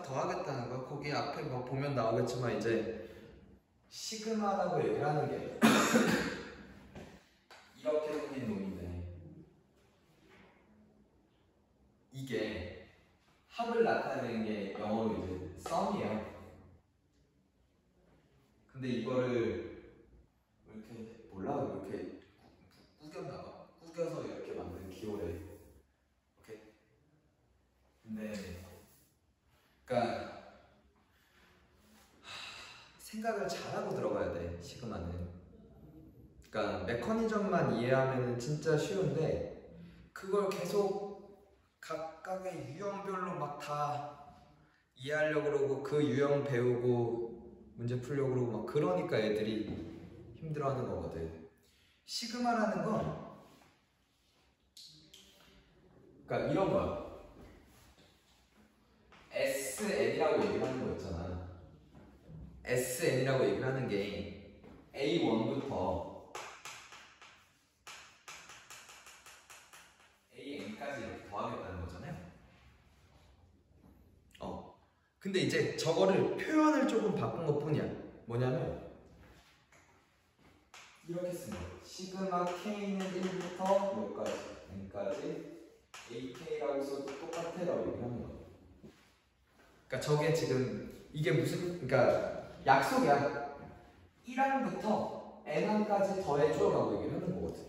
더하겠다는 거야. 거기 앞에 뭐 보면 나오겠지만 이제 시그마라고 얘기를 하는 게 이렇게 생긴 놈인데 이게 합을 나타내는 게 영어로 이제 썸이에요. 근데 이거를 이렇게 몰라 이렇게 구겼나 봐. 구겨서 이렇게 만든 기호래. 오케이. 근데 그러니까 생각을 잘하고 들어가야 돼 시그마는. 그러니까 메커니즘만 이해하면 진짜 쉬운데 그걸 계속 각각의 유형별로 막 다 이해하려고 그러고 그 유형 배우고 문제 풀려고 그러고 막 그러니까 애들이 힘들어하는 거거든. 시그마라는 건 그러니까 이런 거야. SN이라고 얘기를 하는 거였잖아. SN이라고 얘기를 하는 게 A1부터 AN까지 이렇게 더하겠다는 거잖아요. 근데 이제 저거를 표현을 조금 바꾼 것 뿐이야. 뭐냐면 이렇게 쓰는 거야. 시그마 K는 1부터 몇까지 N까지 AK라고 써도 똑같아라고 얘기를 하는 거야. 그러니까 저게 지금 이게 무슨 그러니까 약속이야. 1항부터 N항까지 더해줘라고 얘기를 하는 거거든.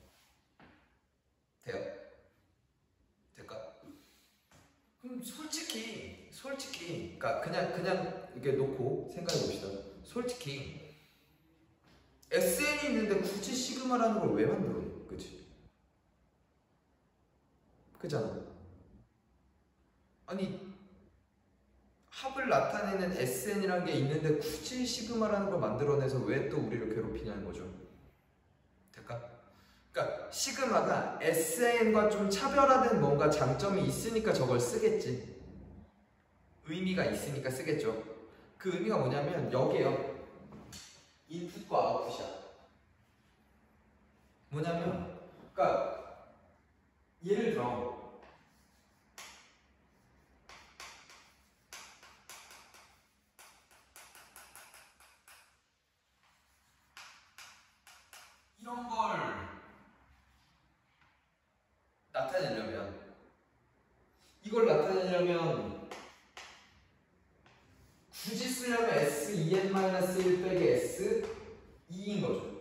돼요? 될까? 그럼 솔직히 그러니까 그냥 이렇게 놓고 생각해 봅시다. 솔직히 SN이 있는데 굳이 시그마라는 걸 왜 만들어? 그치? 그잖아. 아니 합을 나타내는 SN이라는 게 있는데 굳이 시그마라는 걸 만들어내서 왜 또 우리를 괴롭히냐는 거죠. 될까? 그러니까 시그마가 SN과 좀 차별화된 뭔가 장점이 있으니까 저걸 쓰겠지. 의미가 있으니까 쓰겠죠. 그 의미가 뭐냐면 여기에요. 인풋과 아웃풋이야. 뭐냐면 그러니까 예를 들어 이런 걸 나타내려면 이걸 나타내려면 굳이 쓰려면 S2n-1 빼기 S2인 거죠.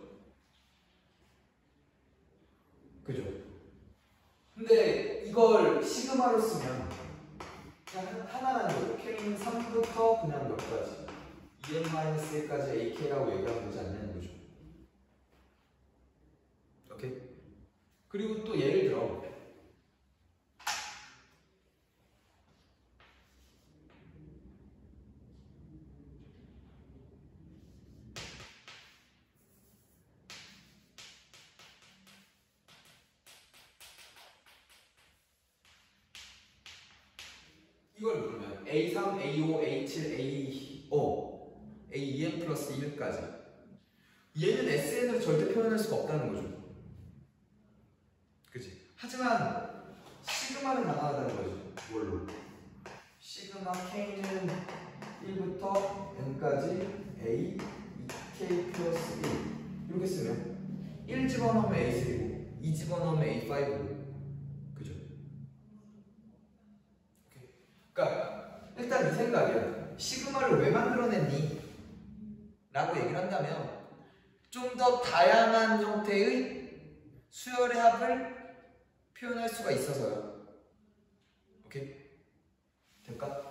그죠? 근데 이걸 시그마로 쓰면 그냥 하나라는 거예요. K는 3부터 그냥 몇 가지 2n-1까지 AK라고 얘기하면 되지 않냐는 거죠. 오케이? 그리고 또 예를 들어 이걸 누르면 A3, A5, A7, A5, A2n 플러스 1까지 얘는 SN으로 절대 표현할 수가 없다는 거죠. 그치? 하지만 시그마는 가능하다는 거죠. 뭘로? 시그마 K는 1부터 N까지 A, 2K 플러스 1 이렇게 쓰면 1 집어넣으면 A3고 2 집어넣으면 A5고 그죠? 그러니까 일단 이 생각이야. 시그마를 왜 만들어냈니? 라고 얘기를 한다면 좀 더 다양한 형태의 수열의 합을 표현할 수가 있어서요. 오케이? 될까?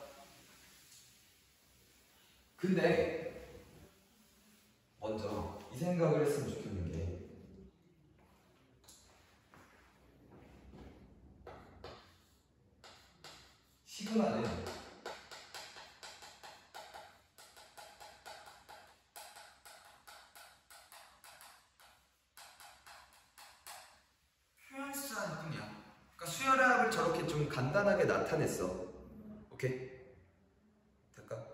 근데 먼저 이 생각을 했으면 좋겠는 게 시그마는 표현수라는 뿐이야. 그러니까 수열의 합을 저렇게 좀 간단하게 나타냈어. 오케이? 될까?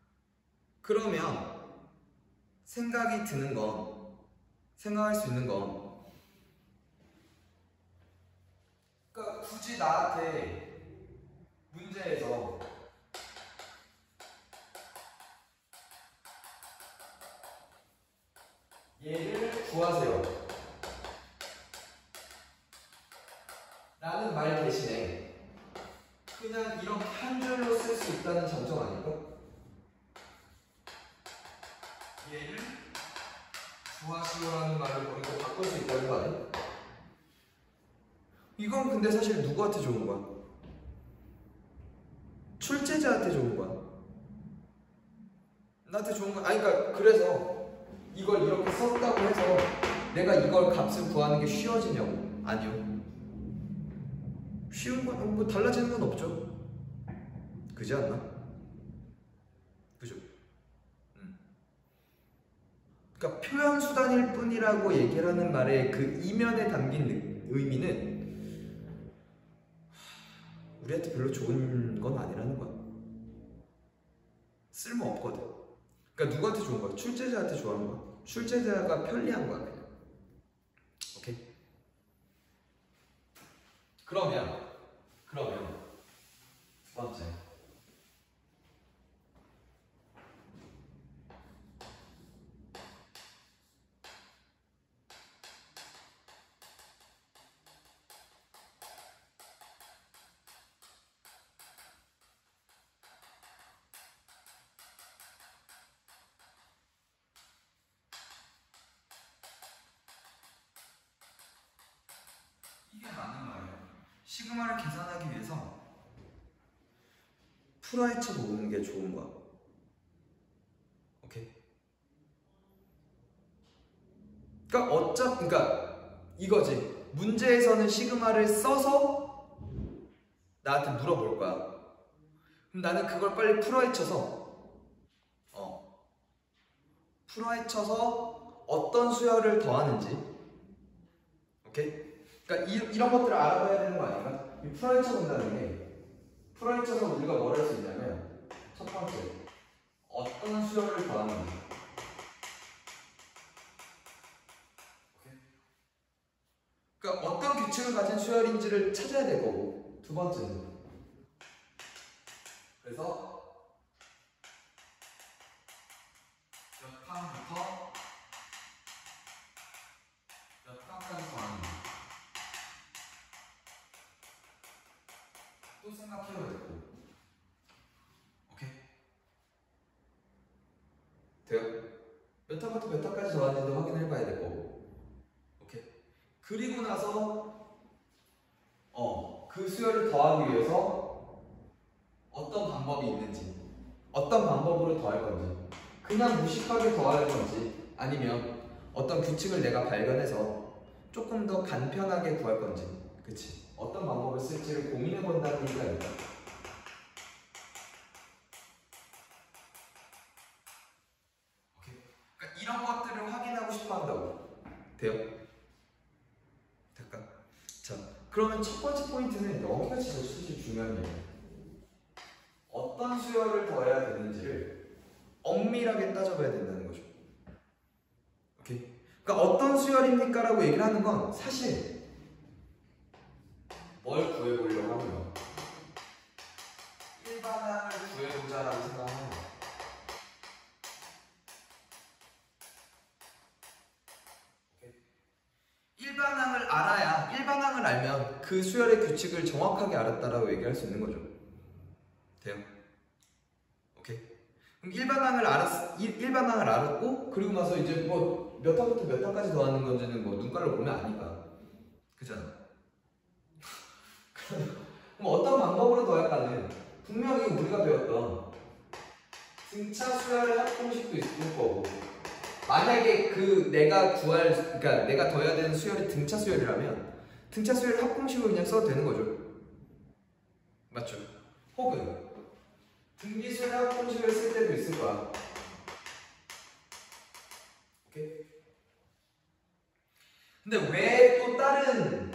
그러면 생각이 드는 건 생각할 수 있는 건 그러니까 굳이 나한테 문제에서 얘를 구하세요 라는 말 대신에 그냥 이렇게 한 줄로 쓸 수 있다는 장점 아닐까? 얘를 구하시오라는 말을 버리고 바꿀 수 있다는 거 아니야? 이건 근데 사실 누구한테 좋은 거야? 출제자한테 좋은 거야. 나한테 좋은 거 아니 그러니까 그래서 이걸 이렇게 썼다고 해서 내가 이걸 값을 구하는 게 쉬워지냐고? 아니요. 쉬운 건 뭐 달라지는 건 없죠. 그지 않나? 그죠? 그러니까 표현 수단일 뿐이라고 얘기를 하는 말의 그 이면에 담긴 의미는 우리한테 별로 좋은 건 아니라는 거야. 쓸모 없거든. 그러니까 누구한테 좋은 거야? 출제자한테 좋아하는 거야. 출제자가 편리한 거야 그냥. 오케이? 그러면 두 번째 이게 맞는 말이에요. 시그마를 계산하기 위해서 프라이처 모으는 게 좋은 거야. 오케이? 그러니까 이거지. 문제에서는 시그마를 써서 나한테 물어볼 거야. 그럼 나는 그걸 빨리 풀어헤쳐서 어떤 수열을 더하는지. 오케이? 그러니까 이런 것들을 알아봐야 되는 거 아닌가? 이 풀어헤쳐 본다는 게 풀어헤쳐서 우리가 뭘 할 수 있냐면 첫 번째 어떤 수열을 더하는지. 오케이? 그러니까 어떤 규칙을 가진 수열인지를 찾아야 될 거고 두 번째는 그래서 몇 항부터 몇 항까지 더하는지 또 생각해야 되고. 오케이? 돼요? 몇 항부터 몇 항까지 더하는지도 확인해 봐야 될 거고. 오케이? 그리고 나서 그 수열을 더하기 위해서 어떤 방법이 있는지, 어떤 방법으로 더할 건지, 그냥 무식하게 더할 건지, 아니면 어떤 규칙을 내가 발견해서 조금 더 간편하게 구할 건지, 그치? 어떤 방법을 쓸지를 고민해 본다는 얘기가 있다. 오케이? 그러니까 이런 것들을 확인하고 싶어 한다고. 돼요? 잠깐. 자, 그러면 첫 번째 포인트는 여기가 진짜 사실 중요한 얘기예요. 어떤 수열을 더해야 되는지를 엄밀하게 따져봐야 된다는 거죠. 오케이? 그러니까 어떤 수열입니까? 라고 얘기를 하는 건 사실 뭘 구해보려고 하고요. 일반항을 구해보자라고 생각하는 거예요. 오케이? 일반항을 알면 그 수열의 규칙을 정확하게 알았다라고 얘기할 수 있는 거죠. 돼요? 오케이? 그럼 일반항을 알았고, 그리고 나서 이제 뭐 몇 항부터 몇 항까지 더하는 건지는 뭐 눈깔로 보면 아니까. 그잖아. 그럼 어떤 방법으로 더할까는 분명히 우리가 배웠던 등차 수열의 합공식도 있을 거고, 만약에 그러니까 내가 더해야 되는 수열이 등차 수열이라면 등차 수열 합공식을 그냥 써도 되는 거죠. 맞죠? 혹은 등비수열 합공식을 쓸 때도 있을 거야. 오케이? 근데 왜 또 다른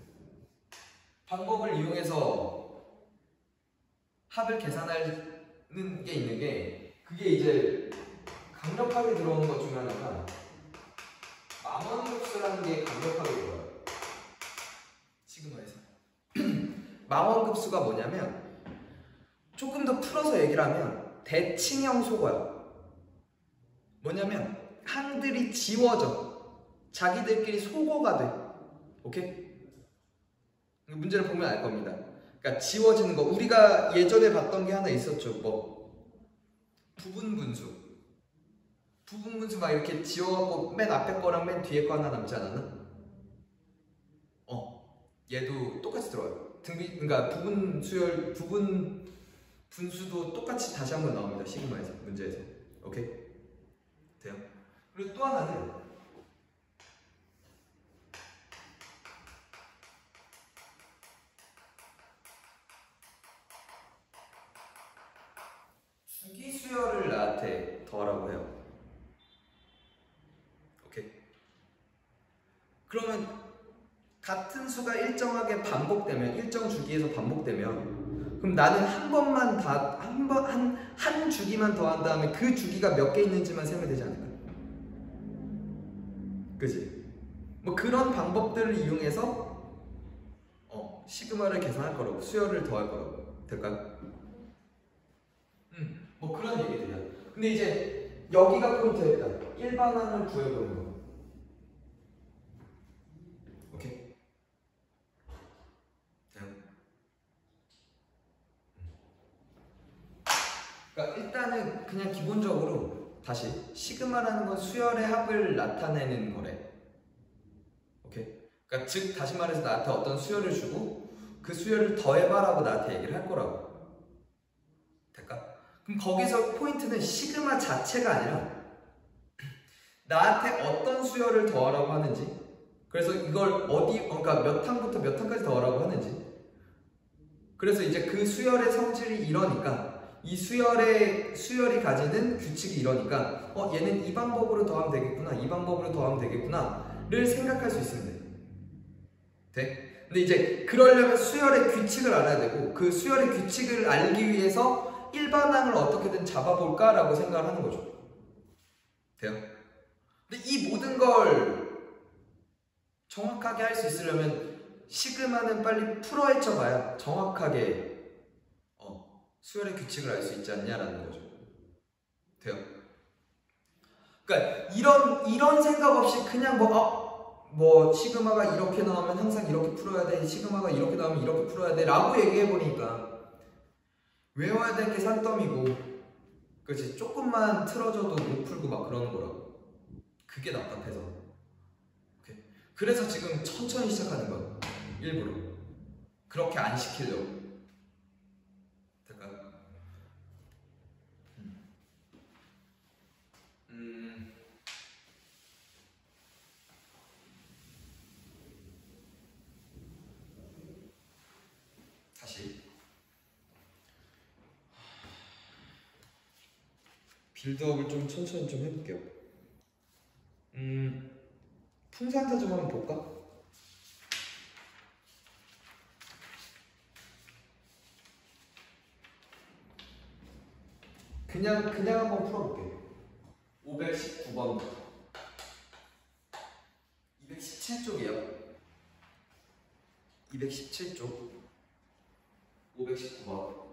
방법을 이용해서 합을 계산하는 게 있는 게, 그게 이제 강력하게 들어오는 것 중에 하나가 망원급수라는 게 강력하게 들어와요. 시그마에서. 망원급수가 뭐냐면, 조금 더 풀어서 얘기를 하면 대칭형 속어야. 뭐냐면 항들이 지워져. 자기들끼리 소거가 돼. 오케이? 문제를 보면 알 겁니다. 그러니까 지워지는 거. 우리가 예전에 봤던 게 하나 있었죠. 뭐 부분분수. 부분분수 막 이렇게 지워갖고 맨 앞에 거랑 맨 뒤에 거 하나 남지 않았나? 얘도 똑같이 들어와요. 그러니까 부분 분수도 똑같이 다시 한번 나옵니다. 시그마에서 문제에서. 오케이? 돼요? 그리고 또 하나는 주기 수열을 나한테 더하라고 해요. 오케이? 그러면 같은 수가 일정하게 반복되면, 일정 주기에서 반복되면, 그럼 나는 한 번만 한 주기만 더한 다음에 그 주기가 몇 개 있는지만 세면 되지 않을까? 그지? 뭐 그런 방법들을 이용해서 시그마를 계산할 거라고, 수열을 더할 거라고. 될까요? 뭐 그런 얘기들이야. 근데 이제 여기가 포인트였다. 일반항을 구해보는 거. 오케이? 그러니까 일단은 그냥 기본적으로 다시 시그마라는 건 수열의 합을 나타내는 거래. 오케이? 그러니까 즉 다시 말해서 나한테 어떤 수열을 주고 그 수열을 더해봐라고 나한테 얘기를 할 거라고. 될까? 그럼 거기서 포인트는 시그마 자체가 아니라 나한테 어떤 수열을 더하라고 하는지, 그래서 이걸 그러니까 몇 항부터 몇 항까지 더하라고 하는지, 그래서 이제 그 수열의 성질이 이러니까 이 수열이 가지는 규칙이 이러니까 얘는 이 방법으로 더하면 되겠구나, 이 방법으로 더하면 되겠구나를 생각할 수 있으면 돼. 돼? 근데 이제 그러려면 수열의 규칙을 알아야 되고, 그 수열의 규칙을 알기 위해서 일반항을 어떻게든 잡아볼까 라고 생각을 하는 거죠. 돼요? 근데 이 모든 걸 정확하게 할 수 있으려면 시그마는 빨리 풀어헤쳐봐야 정확하게 수열의 규칙을 알 수 있지 않냐라는 거죠. 돼요? 그러니까 이런 생각 없이 그냥 뭐 시그마가 이렇게 나오면 항상 이렇게 풀어야 돼, 시그마가 이렇게 나오면 이렇게 풀어야 돼 라고 얘기해보니까 외워야 될 게 산더미고, 그렇지? 조금만 틀어줘도 못 풀고 막 그러는 거라고. 그게 답답해서. 오케이? 그래서 지금 천천히 시작하는 거야. 일부러 그렇게 안 시키려고. 다시 빌드업을 좀 천천히 좀 해볼게요. 풍산타 좀 한번 볼까? 그냥 한번 풀어볼게요. 519번 217쪽이에요. 217쪽 519번.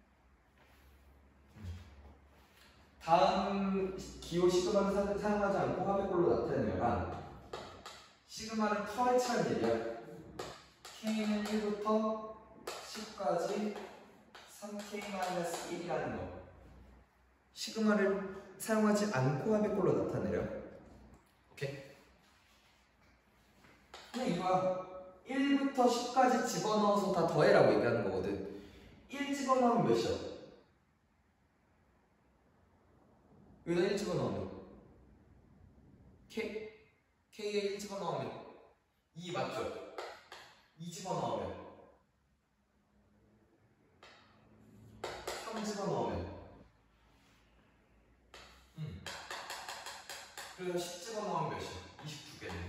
다음 기호 시그마를 사용하지 않고 화백골로 나타내면 시그마를 풀어헤치는 얘기야. K는 1부터 10까지 3K-1이라는 거. 시그마를 사용하지 않고 화백골로 나타내려. 오케이? 그냥 이거야. 1부터 10까지 집어넣어서 다 더해라고 얘기하는 거거든. 1 집어넣으면 몇이야? 여기다 1 집어넣으면 K에 1 집어넣으면 2 맞죠? 2 집어넣으면 3 집어넣으면 그래서 10 집어넣으면 몇이야? 29개 되는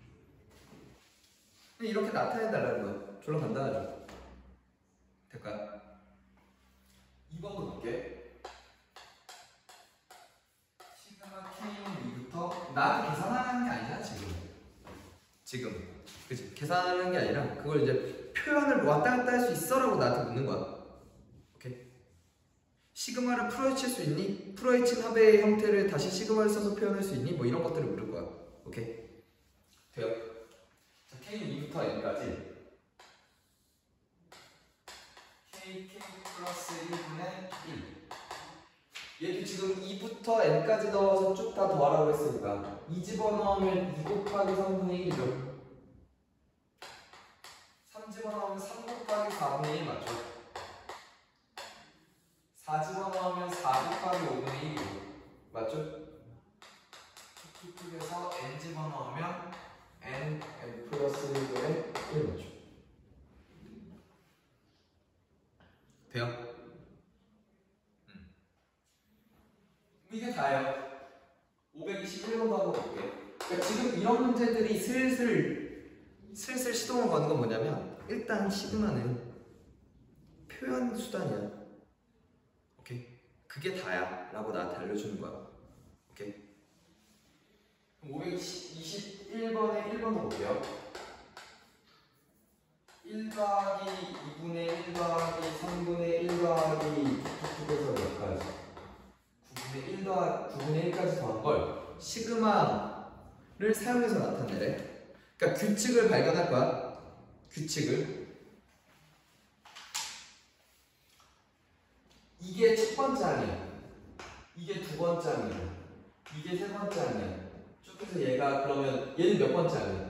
거지. 이렇게 나타내달라는 거야. 졸라 간단하죠? 될까요? 2번도 볼게. 시그마 K는 2부터 나한테 계산하는 게 아니야 지금 그치? 계산하는 게 아니라 그걸 이제 표현을 왔다 갔다 할 수 있어? 라고 나한테 묻는 거야. 오케이? 시그마를 풀어헤칠 수 있니? 풀어헤친 합의 형태를 다시 시그마를 써서 표현할 수 있니? 뭐 이런 것들을 물을 거야. 오케이? 돼요? 자, K는 2부터 N까지 KK 플러스 1분의 1. 얘도 지금 2부터 N까지 넣어서 쭉 다 더하라고 했으니까 2 집어넣으면 2 곱하기 3분의 1이죠. 3 집어넣으면 3 곱하기 4분의 1 맞죠? 4 집어넣으면 4 곱하기 5분의 1이고 맞죠? 툭툭툭해서 N 집어넣으면 N 플러스 1분의 1 맞죠? 돼요? 이게 다예요. 521번도 한번 볼게요. 그러니까 지금 이런 문제들이 슬슬 시동을 거는 건 뭐냐면 일단 시그마는 표현 수단이야. 오케이? 그게 다야 라고 나한테 알려주는 거야. 오케이? 그럼 521번에 1번도 볼게요. 1 더하기 2분의 1 더하기 3분의 1 더하기 툭툭툭해서 몇 가지? 9분의 1까지 더한 걸 시그마를 사용해서 나타내래. 그러니까 규칙을 발견할 거야. 규칙을. 이게 첫 번째 항이야. 이게 두 번째 항이야. 이게 세 번째 항이야. 쭉 해서 얘가 그러면 얘는 몇 번째 항이야?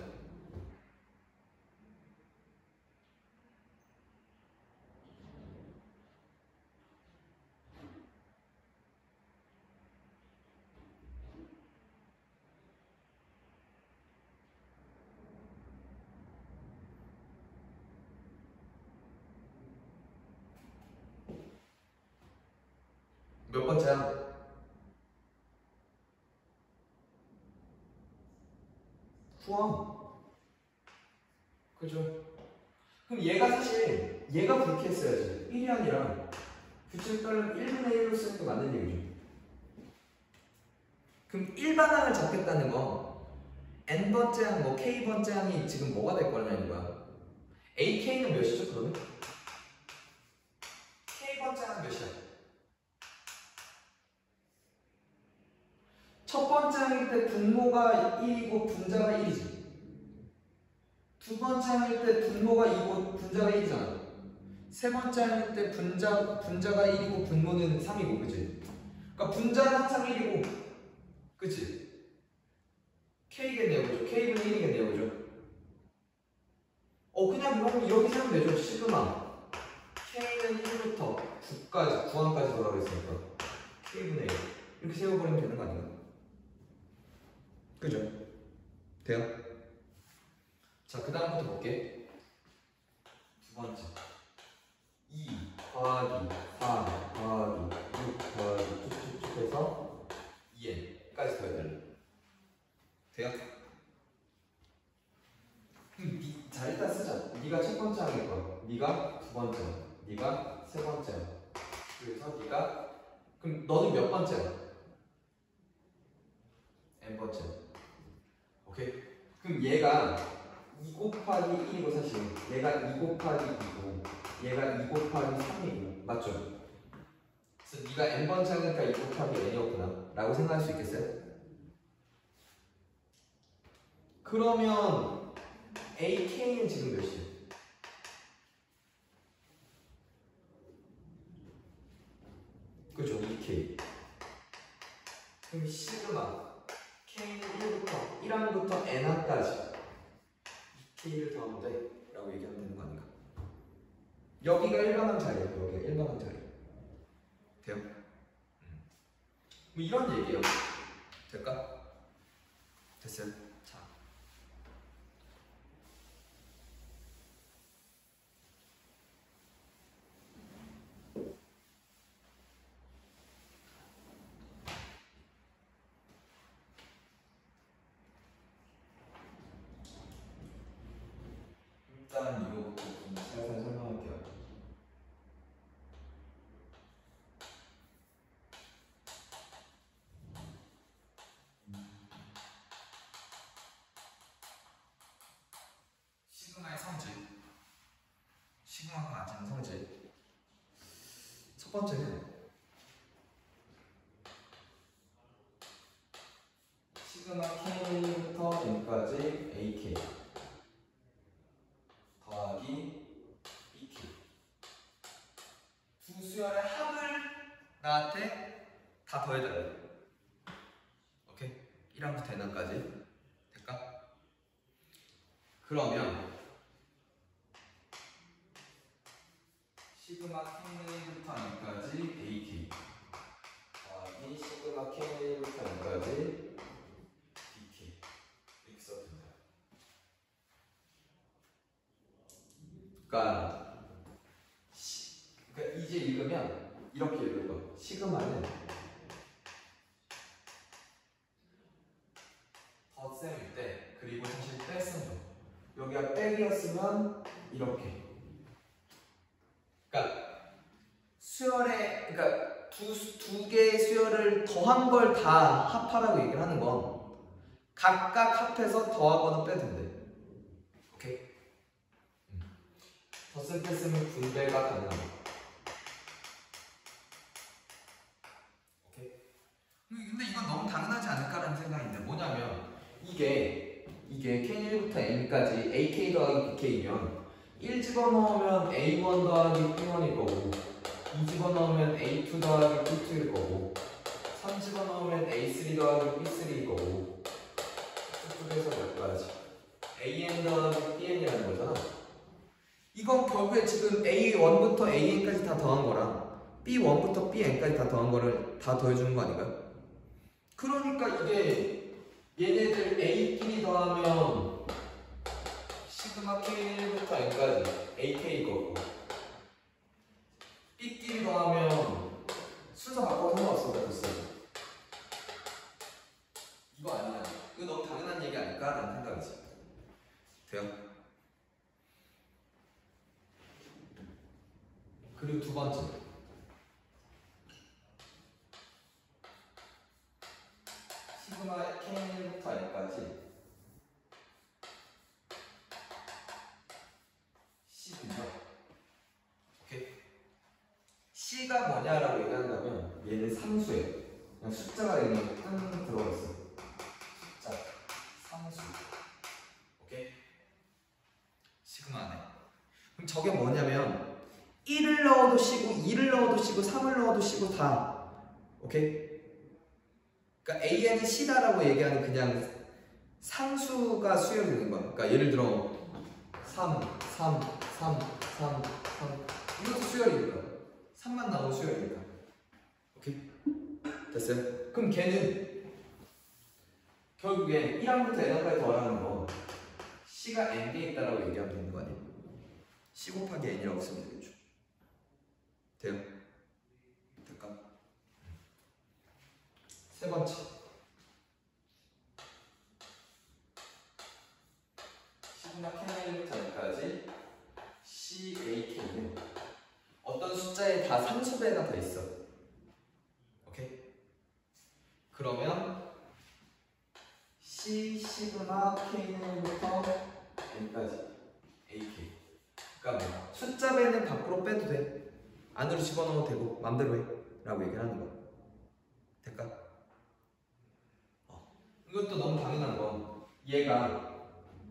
몇 번째야? 후함. 그죠? 그럼 얘가 사실 얘가 그렇게 했어야지. 1이 아니라 규칙을 따르면 1분의 1로 쓰는 게 맞는 얘기죠. 그럼 일반항을 잡겠다는 거 n번째 항, 뭐 k번째 항이 지금 뭐가 될 거냐는 거야. ak는 몇이죠 그러면? k번째 항은 몇이야? 첫 번째 항일 때 분모가 1이고 분자가 1이지. 두 번째 항일 때 분모가 2고 분자가 1이잖아. 세 번째 항일 때 분자가 1이고 분모는 3이고, 그치? 그러니까 분자는 항상 1이고, 그치? k겠네요, 그죠? k분의 1이겠네요, 그죠? 그냥 그럼 이렇게 세면 되죠. 시그마 k는 1부터 9까지, 9항까지 돌아가 있으니까 k분의 1 이렇게 세워버리면 되는 거 아닌가? 그죠? 돼요? 자, 그 다음부터 볼게. 두 번째 2 더하기 4 더하기 6 더하기 쭉쭉쭉 해서 2n까지 더해야 될래. 돼요? 자, 일단 쓰자. 네가 첫 번째 항일 거야. 네가 두 번째 항, 네가 세 번째 항. 그래서 네가 그럼 너는 몇 번째 항? n번째 항. 오케이? 그럼 얘가 2 곱하기 1이고 사실 얘가 2 곱하기 2고 얘가 2 곱하기 3이고 맞죠? 그래서 네가 n번째 항이니까 2 곱하기 n이었구나 라고 생각할 수 있겠어요? 그러면 ak는 지금 몇이에요? 그죠? 2k. 그럼 시그마 k는 1부터 1항부터 n항까지 2k를 더하면 돼 라고 얘기하면 되는 거 아닌가? 여기가 일반항 자리예요. 여기가 일반항 자리. 돼요? 뭐 이런 얘기예요. 될까? 됐어요? 자, 일단 이거부터 좀 살살 설명할게요. 시그마의 성질, 시그마가 맞는 성질. 첫 번째는 시그마 K부터 N까지 AK 더하기 BK. 두 수열의 합을 나한테 다 더해달래. 오케이? 1항부터 N항까지. 될까? 그러면 시그마 K부터 N까지 AK 더하기 시그마 K부터 N까지 BK 이렇게 써도 된다. 그러니까 이제 읽으면 이렇게 읽어. 시그마는 덧셈일 때, 그리고 사실 뺄셈 거. 여기가 백이었으면 이렇게. 그러니까 수열에, 그러니까 두 개의 수열을 더한 걸 다 합하라고 얘기를 하는 건 각각 합해서 더하거나 빼도 된대. 오케이? 덧셈 뺐으면 분배가 가능합니다. 오케이? 근데 이건 너무 당연하지 않을까라는 생각인데, 뭐냐면 이게 K1부터 N까지 AK 더하기 BK면 1 집어넣으면 A1 더하기 B1일 거고, 2 집어넣으면 A2 더하기 B2일 거고, 3 집어넣으면 A3 더하기 B3일 거고, 쭉쭉해서 몇 가지 AN 더하기 BN이라는 거잖아. 이건 결국에 지금 A1부터 AN까지 다 더한 거랑 B1부터 BN까지 다 더한 거를 다 더해주는 거 아닌가요? 그러니까 이게 얘네들 A끼리 더하면 시그마 K1부터 N까지 AK일 거고, B끼리 더하면 순서 바꿔서 상관없습니다. 됐어. 이거 아니야. 이거 너무 당연한 얘기 아닐까라는 생각이지. 돼요? 그리고 두 번째, 시그마 K1부터 N까지 C군요. 오케이? C가 뭐냐라고 얘기한다면 얘는 상수예요. 그냥 숫자가 여기 딱 들어가 있어. 숫자, 상수. 오케이? 시그마 안에. 그럼 저게 뭐냐면 1을 넣어도 C고 2를 넣어도 C고 3을 넣어도 C고 다. 오케이? 그러니까 AN이 C다라고 얘기하는 그냥 상수가 수열이 되는 거야. 그러니까 예를 들어 3, 3, 3, 3, 3 이것도 수열이니까 3만 나오면 수열이니까. 오케이? 됐어요? 그럼 걔는 결국에 1항부터 N항까지 더하는 거 C가 N개에 있다라고 얘기하면 되는 거 아니에요? C 곱하기 N이라고 쓰면 되겠죠. 돼요? 될까? 세 번째, 시그마 K1부터 N까지 CAK는 어떤 숫자에 다 상수배가 더 있어. 오케이? 그러면 C 시그마 K1부터 N까지 AK. 그러니까 뭐 숫자배는 밖으로 빼도 돼. 안으로 집어넣어도 되고 맘대로 해 라고 얘기를 하는 거야. 될까? 이것도 너무 당연한 건 얘가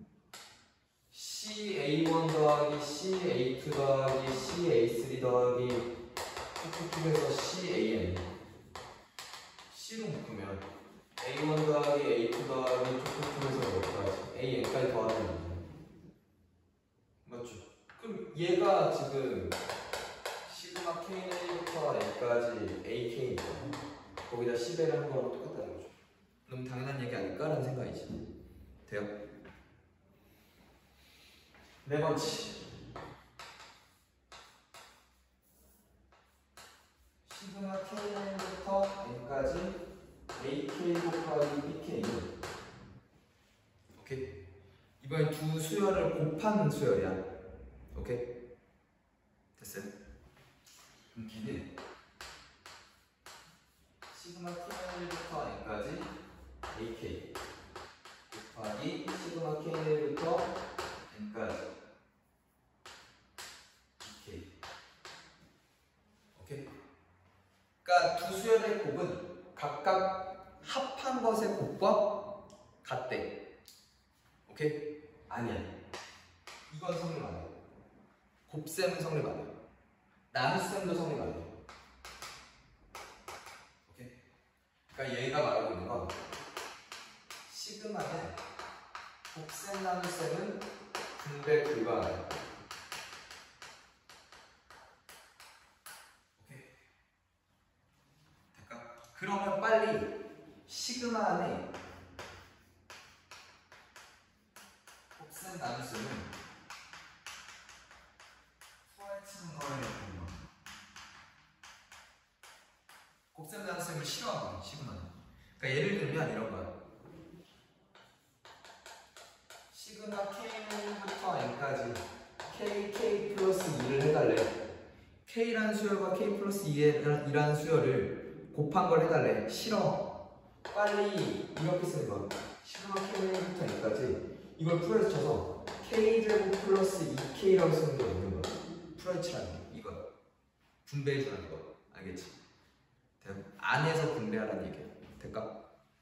CA1 더하기 CA2 더하기 CA3 더하기 쭉쭉해서 CAN C로 묶으면 A1 더하기 A2 더하기 쭉쭉해서 몇까지 AN까지 더하는 거야. 맞죠? 그럼 얘가 지금 시그마 K1부터 N까지 AK니까 거기다 C배를 한 거랑 똑같다는 거죠. 너무 당연한 얘기 아닐까라는 생각이지. 돼요? 네 번째, 시그마 K1부터 N까지 AK 곱하기 BK는 오케이? 이번엔 두 수열을 곱한 수열이야. 오케이? 됐어요? 그럼 걔는 시그마 K1부터 N까지 AK 곱하기 시그마 K1부터 N까지 BK. 오케이? 그러니까 두 수열의 곱은 각각 합한 것의 곱과 같대. 오케이? 아니야. 이건 성립 안 해. 곱셈은 성립 안 해. 나눗셈도 성립 안 해. 오케이? 그러니까 얘가 말하고 있는 건 시그마는 곱셈 나눗셈은 분배 불가하다. 오케이? 될까? 그러면 빨리 시그마 안에 곱셈 나눗셈은 프라이츠는 거예요. 곱셈 나눗셈을 싫어하거든, 시그마는. 그러니까 예를 들면 이런 거야. 시그마 K부터 N까지 K 플러스 2를 해달래. K라는 수열과 K 플러스 2라는 수열을 곱한 걸 해달래. 싫어. 빨리 이렇게 쓰는 거야. 시그마 K부터 N까지 이걸 풀어서 쳐서 K제곱 플러스 2K라고 쓰는 게 없는 거야. 풀어치라는 게 이거. 분배해주라는 거. 알겠지? 안에서 분배하라는 얘기야. 될까?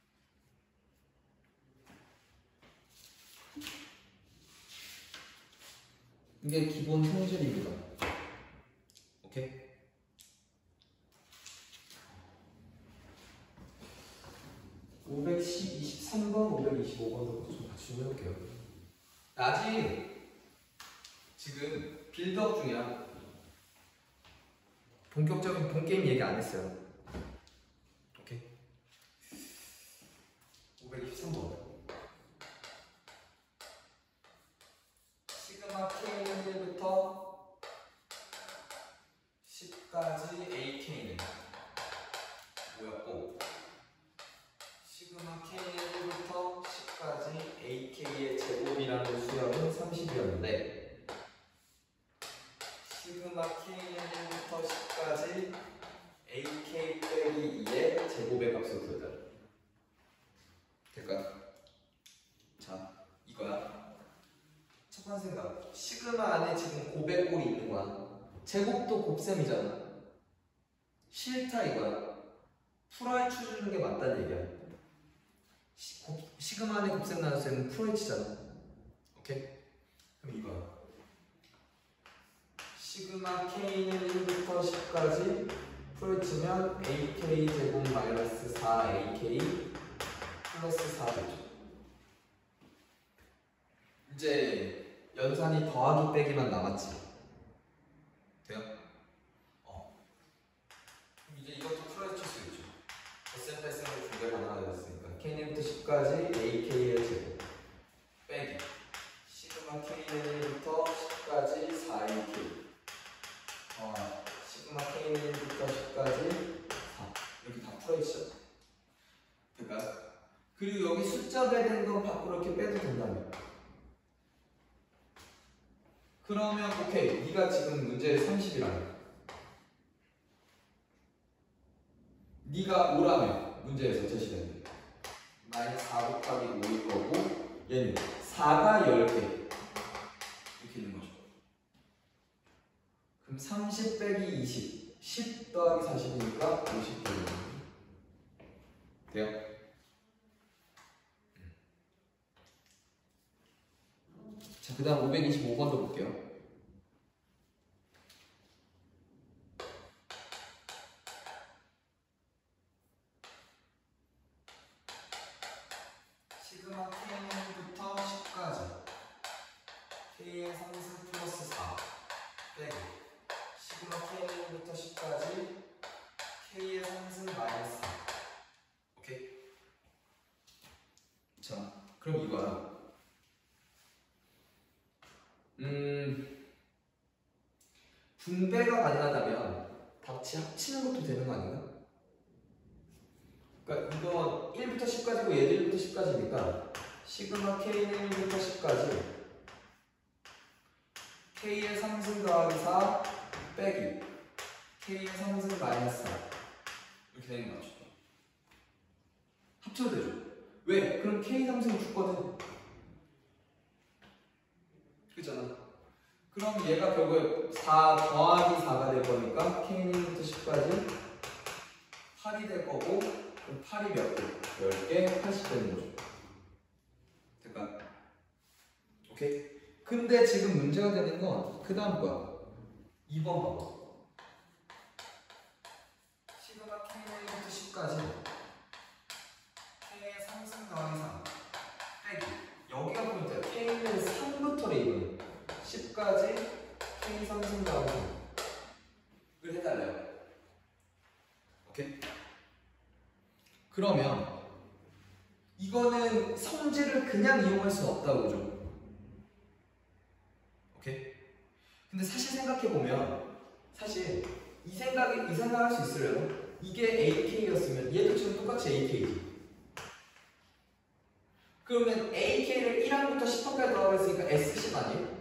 이게 기본 성질입니다. 오케이? (523번) (525번도) 좀 같이 좀 해볼게요. 아직 지금 빌드업 중이야. 본격적인 본게임 얘기 안 했어요. 오케이? 523번 시그마 K는 1부터 10까지 AK는 뭐였고, 시그마 K는 1부터 10까지 AK의 제곱이라는 수열은 30이었는데 시그마 K는 1부터 10까지 AK 빼기 2의 제곱의 값을 구해달라. 될까? 자, 이거야. 첫 번째 생각. 시그마 안에 지금 고백골이 있는 거야. 제곱도 곱셈이잖아. 싫다 이거야. 풀어헤쳐 주는 게 맞다는 얘기야. 시그마 안에 곱셈 나눗셈은 풀어헤치잖아. 오케이? 그럼 이거야. 시그마 K는 1부터 10까지 풀어헤치면 AK 제곱 마이너스 4AK 플러스 4 되죠. 이제 연산이 더하기 빼기만 남았지. 돼요? 그럼 이제 이것도 풀어헤칠 수 있죠. 곱셈 뺄셈으로 분배 가능하게 됐으니까 K는부터 10까지 AK의 제곱 빼기 시그마 K는 1부터 10까지 4AK 시그마 K는 1부터 10까지 4 이렇게 다 풀어헤치죠. 될까요? 그리고 여기 숫자 배된 건 밖으로 이렇게 빼도 된다며. 그러면 오케이, 네가 지금 문제 30이라며. 네가 5라며 문제에서 제시되는데 마이너스 4 곱하기 5일 거고 얘는 4가 10개 이렇게 있는 거죠. 그럼 30 빼기 20 10 더하기 40이니까 50 되는 거예요. 돼요? 자, 그 다음 525번도 볼게요. 시그마 K는부터 10까지 K의 상승 플러스 4 빼기 시그마 K는부터 10까지 K의 상승 마이너스 4. 오케이? 자, 그럼 이거야. 분배가 가능하다면 같이 합치는 것도 되는 거 아닌가? 그러니까 이건 1부터 10까지고 얘도 1부터 10까지니까 시그마 K는 1부터 10까지 K의 상승 더하기 4 빼기 K의 상승 마이너스 4 이렇게 되는 거죠. 합쳐도 되죠. 왜? 그럼 K 상승이 죽거든. 그잖아. 그럼 얘가 결국에 4 더하기 4가 될 거니까 K는 1부터 10까지 8이 될 거고, 그럼 8이 몇 개? 10개, 80 되는 거죠. 근데 지금 문제가 되는 건 그 다음 거야. 2번 봐봐. 시그마 K는 10까지 K의 상승 더하기 3 빼기 여기가 포인트야. K는 3부터 레이븐 10까지 K 상승 더하기 3을 해달래요. 오케이? 그러면 이거는 성질을 그냥 이용할 수 없다고 그죠? 오케이? 근데 사실 생각해보면 사실 이 생각할 수 있으려나? 이게 AK였으면 얘도 지금 똑같이 AK지. 그러면 AK를 1항부터 10항까지 더하고 했으니까 S10 아니에요?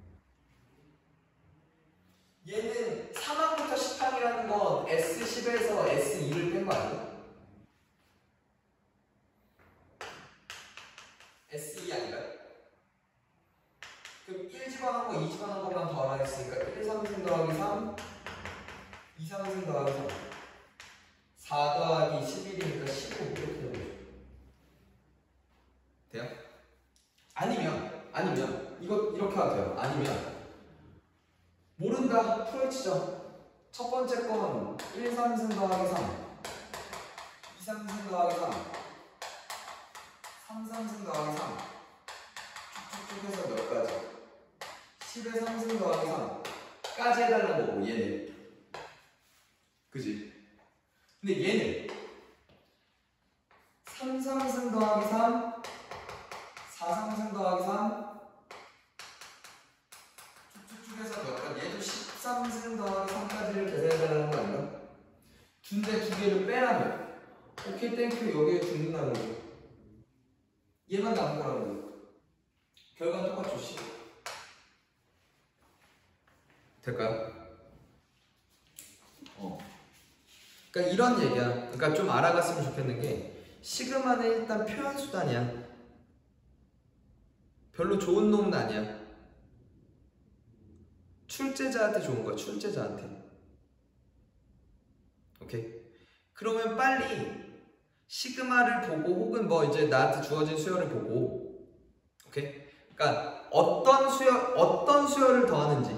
얘는 3항부터 10항이라는 건 S10에서 S2를 뺀 거 아니에요? S2 아닌가요? 그럼 1집어넣은 거 2집어넣은 것만 더하라 했으니까 1 상승 더하기 3 2 상승 더하기 3 4 더하기 11이니까 15 이렇게 되는 거죠. 돼요? 아니면 이거 이렇게 하도 돼요. 아니면 모른다 풀어치죠. 첫 번째 건 1 상승 더하기 3 2 상승 더하기 3 3 상승 더하기 3 쭉쭉쭉 해서 몇 가지 10의 상승 더하기 3까지 해달라는 거고 얘는 그지? 근데 얘는 3 상승 더하기 3 4 상승 더하기 3 쭉쭉쭉 해서 몇 가지 얘도 10 상승 더하기 3까지를 계산해달라는 거 아닌가? 근데 두 개를 빼라면 오케이 땡큐 여기에 죽는다는 거죠. 얘만 남은 거라는 거예요. 결과는 똑같죠. 10. 될까요? 그러니까 이런 얘기야. 그러니까 좀 알아갔으면 좋겠는 게 시그마는 일단 표현 수단이야. 별로 좋은 놈은 아니야. 출제자한테 좋은 거야. 출제자한테. 오케이? 그러면 빨리 시그마를 보고 혹은 뭐 이제 나한테 주어진 수열을 보고 오케이? 그러니까 어떤 수열을 더하는지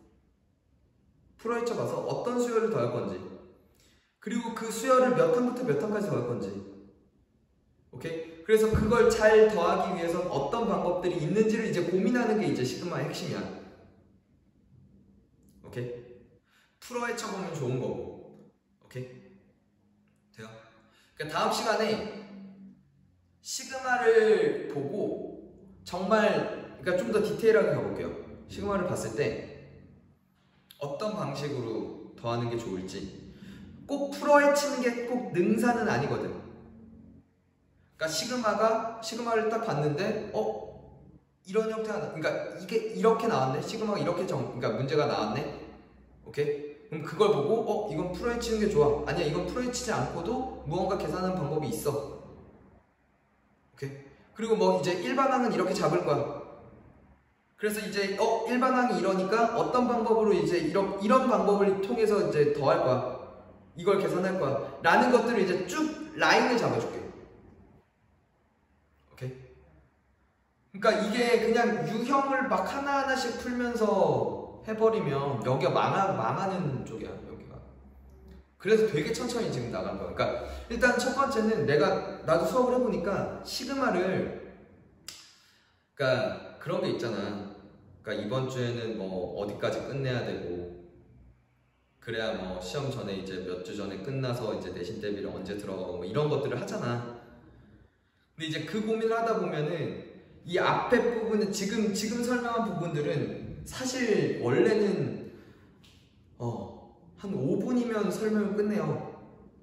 풀어헤쳐 봐서 어떤 수열을 더할 건지 그리고 그 수열을 몇 항부터 몇 항까지 더할 건지 오케이? 그래서 그걸 잘 더하기 위해서 어떤 방법들이 있는지를 이제 고민하는 게 이제 시그마의 핵심이야. 오케이? 풀어헤쳐 보면 좋은 거고 오케이? 돼요? 그러니까 다음 시간에 시그마를 보고 정말 그러니까 좀 더 디테일하게 가볼게요. 시그마를 봤을 때 어떤 방식으로 더하는 게 좋을지 꼭 풀어헤치는 게 꼭 능사는 아니거든. 그러니까 시그마를 딱 봤는데 이런 형태가 그러니까 이게 이렇게 나왔네. 시그마가 이렇게 그러니까 문제가 나왔네. 오케이? 그럼 그걸 보고 이건 풀어헤치는 게 좋아. 아니야 이건 풀어헤치지 않고도 무언가 계산하는 방법이 있어. 오케이? 그리고 뭐 이제 일반항은 이렇게 잡을 거야. 그래서 이제 일반항이 이러니까 어떤 방법으로 이제 이런 방법을 통해서 이제 더할 거야. 이걸 계산할 거야. 라는 것들을 이제 쭉 라인을 잡아줄게. 오케이? 그러니까 이게 그냥 유형을 막 하나하나씩 풀면서 해버리면 여기가 망하는 쪽이야. 여기가. 그래서 되게 천천히 지금 나간 거야. 그러니까 일단 첫 번째는 나도 수업을 해보니까 시그마를 그러니까 그런 게 있잖아. 그러니까 이번 주에는 뭐 어디까지 끝내야 되고 그래야 뭐 시험 전에 이제 몇 주 전에 끝나서 이제 내신 대비를 언제 들어가고 뭐 이런 것들을 하잖아. 근데 이제 그 고민을 하다 보면은 이 앞에 부분은 지금 설명한 부분들은 사실 원래는 한 5분이면 설명을 끝내요.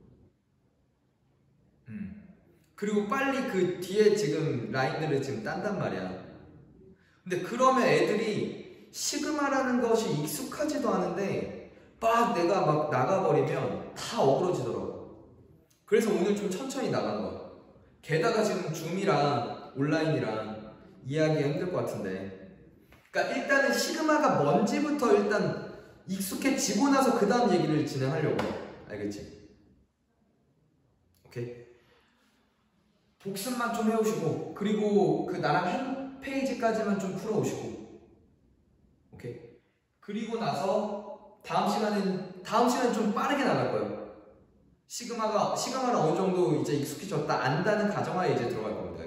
그리고 빨리 그 뒤에 지금 라인들을 지금 딴단 말이야. 근데 그러면 애들이 시그마라는 것이 익숙하지도 않은데 내가 막 나가버리면 다 어그러지더라고. 그래서 오늘 좀 천천히 나간 거야. 게다가 지금 줌이랑 온라인이랑 이해하기가 힘들 것 같은데 그러니까 일단은 시그마가 뭔지부터 일단 익숙해지고 나서 그 다음 얘기를 진행하려고 해. 알겠지? 오케이? 복습만 좀 해오시고 그리고 그 나랑 한 페이지까지만 좀 풀어오시고 그리고 나서 다음 시간은 좀 빠르게 나갈 거예요. 시그마를 어느 정도 이제 익숙해졌다 안다는 가정하에 이제 들어갈 겁니다.